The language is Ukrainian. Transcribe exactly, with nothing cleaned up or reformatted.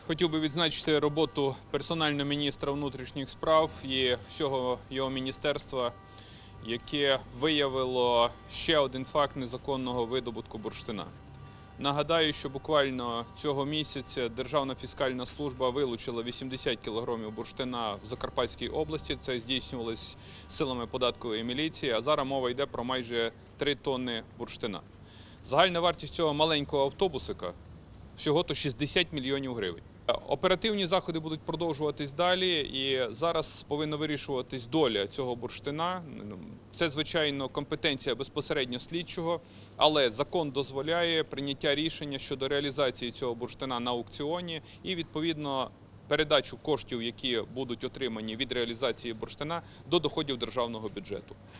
Хотів би відзначити роботу персонально міністра внутрішніх справ і всього його міністерства, яке виявило ще один факт незаконного видобутку бурштина. Нагадаю, що буквально цього місяця Державна фіскальна служба вилучила вісімдесят кілограмів бурштина в Закарпатській області. Це здійснювалось силами податкової міліції, а зараз мова йде про майже три тонни бурштина. Загальна вартість цього маленького автобусика всього-то шістдесят мільйонів гривень. Оперативні заходи будуть продовжуватись далі, і зараз повинна вирішуватись доля цього бурштина. Це, звичайно, компетенція безпосередньо слідчого, але закон дозволяє прийняття рішення щодо реалізації цього бурштина на аукціоні і, відповідно, передачу коштів, які будуть отримані від реалізації бурштина, до доходів державного бюджету.